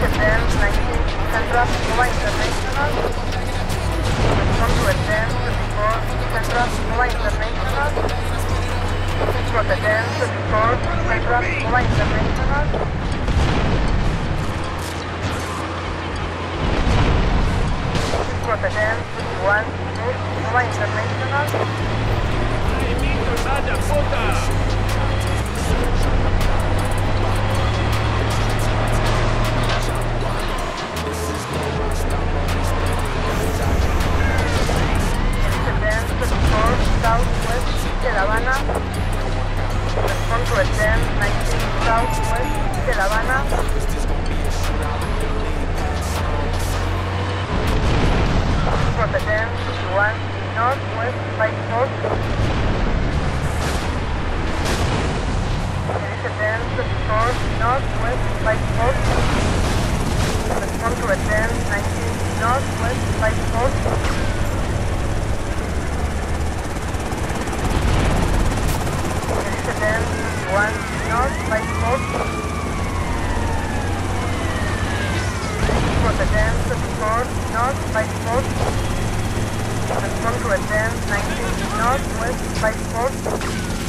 Advance 19 Central Nova International. Respond to Advance 34 Central Nova International. Advance 34 Central Nova International. Advance 51 North Nova International. Southwest de La Habana. Respond to Advance 19 Southwest de La Habana. Advance 51 Northwest 54. Advance 54 Northwest 54. Respond to Advance 19 Northwest 54. Advance 1 North 54. Advance 4 North 54. Respond to Advance 19 Northwest 54.